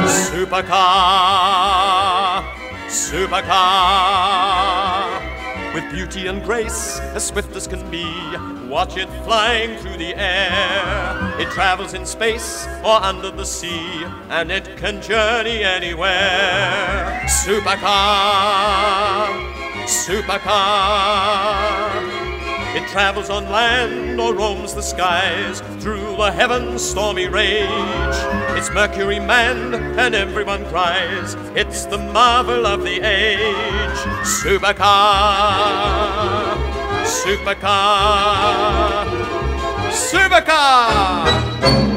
Supercar, supercar, with beauty and grace as swift as can be. Watch it flying through the air. It travels in space or under the sea, and it can journey anywhere. Supercar, supercar. It travels on land or roams the skies, through the heavens' stormy rage. It's Mercury manned and everyone cries, it's the marvel of the age. Supercar, supercar, supercar.